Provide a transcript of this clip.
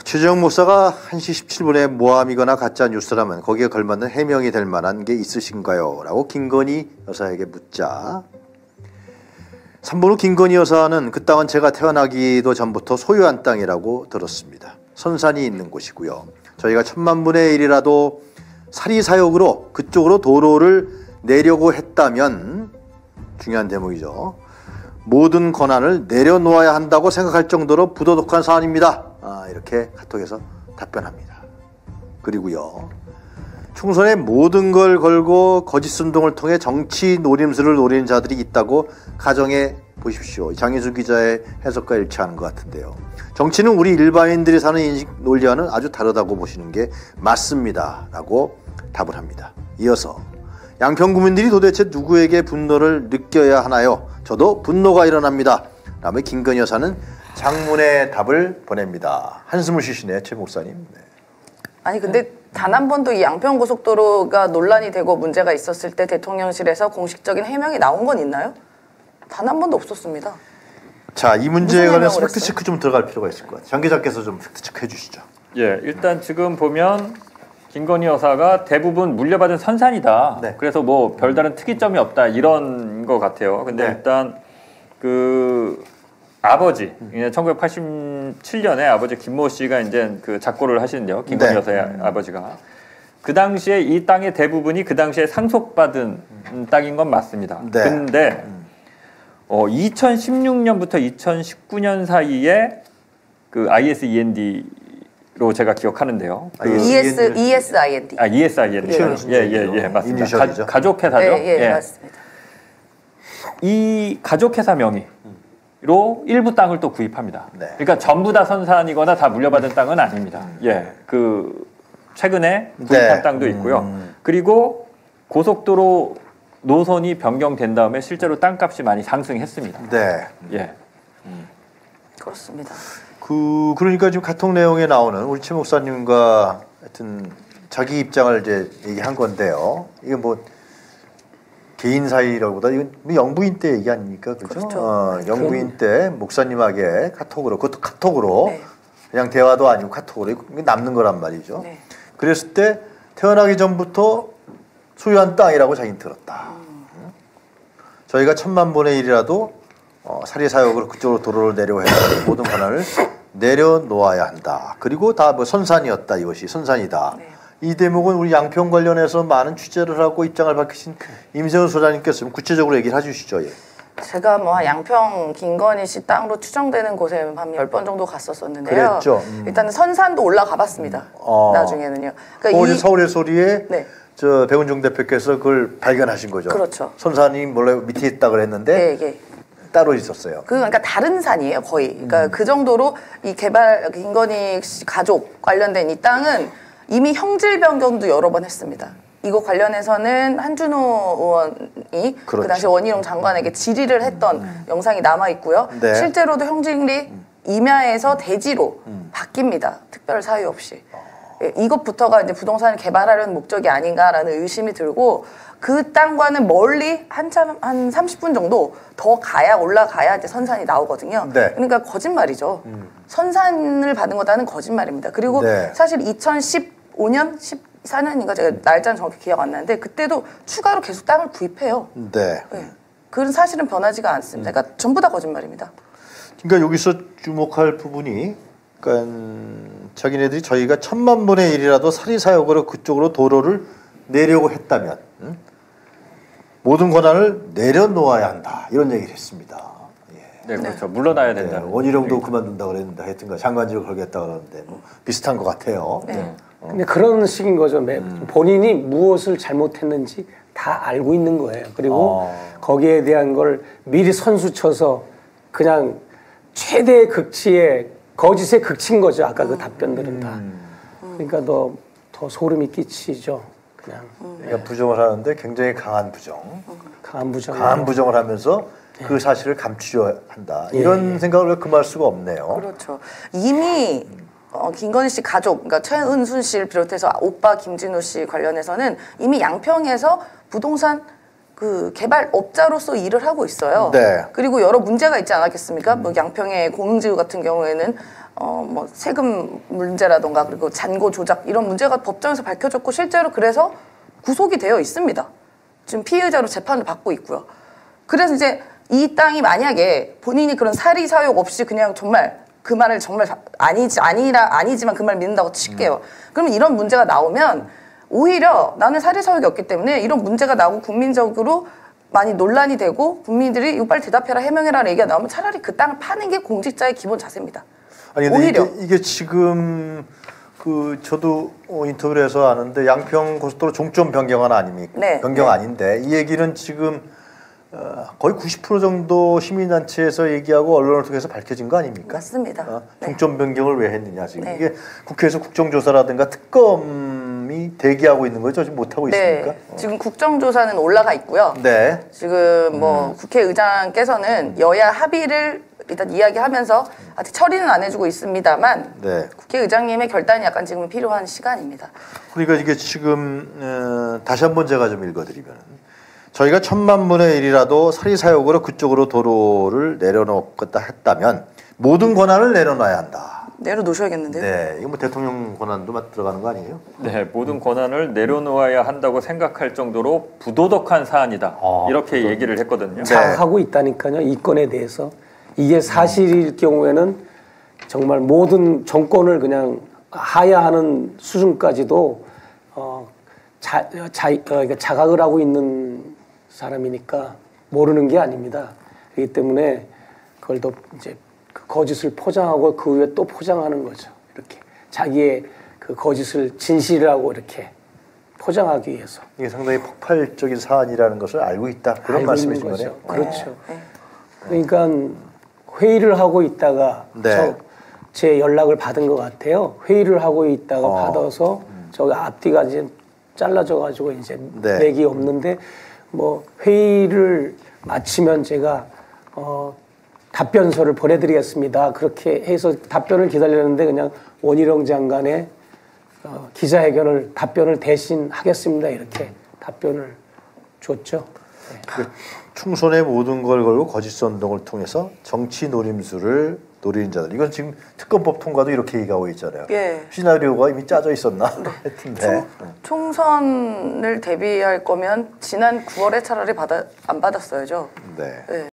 최재형 목사가 1시 17분에 모함이거나 가짜 뉴스라면 거기에 걸맞는 해명이 될 만한 게 있으신가요? 라고 김건희 여사에게 묻자 3번 후 김건희 여사는 그 땅은 제가 태어나기도 전부터 소유한 땅이라고 들었습니다. 선산이 있는 곳이고요. 저희가 1000만분의 1이라도 사리사욕으로 그쪽으로 도로를 내려고 했다면 중요한 대목이죠. 모든 권한을 내려놓아야 한다고 생각할 정도로 부도덕한 사안입니다. 이렇게 카톡에서 답변합니다. 그리고요. 총선에 모든 걸 걸고 거짓 선동을 통해 정치 노림수를 노리는 자들이 있다고 가정해 보십시오. 장희수 기자의 해석과 일치하는 것 같은데요. 정치는 우리 일반인들이 사는 인식 논리와는 아주 다르다고 보시는 게 맞습니다. 라고 답을 합니다. 이어서 양평 구민들이 도대체 누구에게 분노를 느껴야 하나요? 저도 분노가 일어납니다. 다음에 김건희 여사는 장문의 답을 보냅니다. 한숨을 쉬시네, 최 목사님. 네. 아니 근데 단 한 번도 이 양평고속도로가 논란이 되고 문제가 있었을 때 대통령실에서 공식적인 해명이 나온 건 있나요? 단 한 번도 없었습니다. 자, 이 문제에 관해서 팩트체크 좀 들어갈 필요가 있을 것 같아요. 장 기자께서 좀 팩트체크 해주시죠. 예, 일단 지금 보면 김건희 여사가 대부분 물려받은 선산이다. 네. 그래서 뭐 별다른 특이점이 없다 이런 것 같아요. 근데 네. 일단 그 아버지 1987년에 아버지 김모 씨가 이제 그 작고를 하시는데요. 김건희 네. 여사의 아버지가 그 당시에 이 땅의 대부분이 그 당시에 상속받은 땅인 건 맞습니다. 네. 근데 2016년부터 2019년 사이에 그 ISEND로 제가 기억하는데요. ESIND. ESIND. 예, 맞습니다. 가족회사죠. 예, 맞습니다. 이 가족회사 명의로 일부 땅을 또 구입합니다. 네. 그러니까 전부 다 선산이거나 다 물려받은 땅은 아닙니다. 예, 그 최근에 구입한 네. 땅도 있고요. 그리고 고속도로 노선이 변경된 다음에 실제로 땅값이 많이 상승했습니다. 네. 예. 그렇습니다. 그러니까 지금 카톡 내용에 나오는 우리 최 목사님과 하여튼 자기 입장을 이제 얘기한 건데요. 이게 뭐 개인 사이라고보다 이건 영부인 때 얘기 아닙니까? 그렇죠? 영부인 때 목사님에게 카톡으로, 그것도 카톡으로 네. 그냥 대화도 아니고 카톡으로 이게 남는 거란 말이죠. 네. 그랬을 때 태어나기 전부터 소유한 땅이라고 자기는 들었다. 저희가 1000만분의 1이라도 사리사욕으로 그쪽으로 도로를 내려고 해서 모든 권한을 내려놓아야 한다. 그리고 다 뭐 선산이었다. 이것이 선산이다. 네. 이 대목은 우리 양평 관련해서 많은 취재를 하고 입장을 밝히신 임세훈 소장님께서 구체적으로 얘기를 해주시죠. 예. 제가 뭐 양평 김건희 씨 땅으로 추정되는 곳에 한 10번 정도 갔었었는데요. 그랬죠. 일단은 선산도 올라가 봤습니다. 나중에는요. 그러니까 서울의 소리에 네. 저 배훈중 대표께서 그걸 발견하신 거죠. 그렇죠. 선산이 원래 밑에 있다 그랬는데 네, 따로 있었어요. 그러니까 다른 산이에요, 거의. 그러니까 그 정도로 이 김건희 씨 가족 관련된 이 땅은 이미 형질 변경도 여러 번 했습니다. 이거 관련해서는 한준호 의원이 그렇죠. 그 당시 원희룡 장관에게 질의를 했던 영상이 남아 있고요. 네. 실제로도 형질이 임야에서 대지로 바뀝니다. 특별 사유 없이. 예, 이것부터가 이제 부동산을 개발하려는 목적이 아닌가라는 의심이 들고 그 땅과는 멀리 한 30분 정도 더 올라가야 이제 선산이 나오거든요. 네. 그러니까 거짓말이죠. 선산을 받은 거다는 거짓말입니다. 그리고 네. 사실 2015년, 14년인가 제가 날짜는 정확히 기억 안 나는데 그때도 추가로 계속 땅을 구입해요. 네. 네. 그런 사실은 변하지가 않습니다. 그러니까 전부 다 거짓말입니다. 그러니까 여기서 주목할 부분이 그러니까 자기네들이 저희가 1000만분의 1이라도 사리사욕으로 그쪽으로 도로를 내려고 했다면 모든 권한을 내려놓아야 한다. 이런 얘기를 했습니다. 예. 네, 그렇죠. 물러나야 된다. 원희룡도 그만둔다 그랬는데 하여튼가 장관직을 걸겠다 그러는데 뭐 비슷한 것 같아요. 네. 근데 그런 식인 거죠. 본인이 무엇을 잘못했는지 다 알고 있는 거예요. 그리고 거기에 대한 걸 미리 선수쳐서 그냥 최대의 극치에 거짓에 극치인 거죠. 아까 그 답변들은 다. 그러니까 더 소름이 끼치죠. 그냥. 그러니까 부정을 하는데 굉장히 강한 부정. 강한 부정. 강한 부정을 하면서 그 사실을 감추려 한다. 이런 생각을 왜 금할 수가 없네요. 그렇죠. 이미 김건희 씨 가족, 그러니까 최은순 씨를 비롯해서 오빠 김진우 씨 관련해서는 이미 양평에서 부동산 그 개발업자로서 일을 하고 있어요. 네. 그리고 여러 문제가 있지 않았겠습니까? 뭐 양평의 공흥지구 같은 경우에는 뭐 세금 문제라던가 그리고 잔고 조작 이런 문제가 법정에서 밝혀졌고 실제로 그래서 구속이 되어 있습니다. 지금 피의자로 재판을 받고 있고요. 그래서 이제 이 땅이 만약에 본인이 그런 사리 사욕 없이 그냥 정말 그 말을 정말 아니지만 그 말 믿는다고 칠게요. 그러면 이런 문제가 나오면 오히려 나는 사리 사욕이 없기 때문에 이런 문제가 나오고 국민적으로 많이 논란이 되고 국민들이 이거 빨리 대답해라 해명해라는 얘기가 나오면 차라리 그 땅을 파는 게 공직자의 기본 자세입니다. 아니 근데 오히려 이게 지금 그 저도 인터뷰를 해서 아는데 양평 고속도로 종점 변경안 아닙니까? 네. 변경 네. 아닌데 이 얘기는 지금 거의 90% 정도 시민단체에서 얘기하고 언론을 통해서 밝혀진 거 아닙니까? 맞습니다. 네. 종점 변경을 왜 했느냐 지금 네. 이게 국회에서 국정조사라든가 특검이 대기하고 있는 거죠? 지금 못 하고 있습니까? 네. 지금 국정조사는 올라가 있고요. 네. 지금 뭐 국회의장께서는 여야 합의를 일단 이야기하면서 아직 처리는 안 해주고 있습니다만 네. 국회의장님의 결단이 약간 지금 필요한 시간입니다. 그러니까 이게 지금 다시 한번 제가 좀 읽어드리면 저희가 1000만 분의 1이라도 사리사욕으로 그쪽으로 도로를 내려놓겠다 했다면 모든 권한을 내려놔야 한다. 내려놓으셔야겠는데요. 네, 이거 뭐 대통령 권한도 들어가는 거 아니에요? 네, 모든 권한을 내려놓아야 한다고 생각할 정도로 부도덕한 사안이다. 이렇게 얘기를 했거든요. 자각하고 있다니까요. 이 건에 대해서. 이게 사실일 경우에는 정말 모든 정권을 그냥 하야하는 수준까지도 그러니까 자각을 하고 있는 사람이니까 모르는 게 아닙니다. 그렇기 때문에 그걸 더 이제 그 거짓을 포장하고 그 위에 또 포장하는 거죠. 이렇게 자기의 그 거짓을 진실이라고 이렇게 포장하기 위해서. 이게 상당히 폭발적인 사안이라는 것을 알고 있다. 그런 알고 말씀이신 있는 거네요. 거죠. 그렇죠. 그러니까 회의를 하고 있다가 네. 제 연락을 받은 것 같아요. 회의를 하고 있다가 받아서 저기 앞뒤가 이제 잘라져 가지고 이제 네. 맥이 없는데 뭐 회의를 마치면 제가 답변서를 보내드리겠습니다. 그렇게 해서 답변을 기다렸는데 그냥 원희룡 장관의 기자회견을 답변을 대신 하겠습니다. 이렇게 답변을 줬죠. 네. 그 충선의 모든 걸 걸고 거짓 선동을 통해서 정치 노림수를 노리는 자들. 이건 지금 특검법 통과도 이렇게 얘기하고 있잖아요. 예. 시나리오가 이미 짜져 있었나? 하여튼데. 총선을 대비할 거면 지난 9월에 차라리 안 받았어야죠. 네. 네.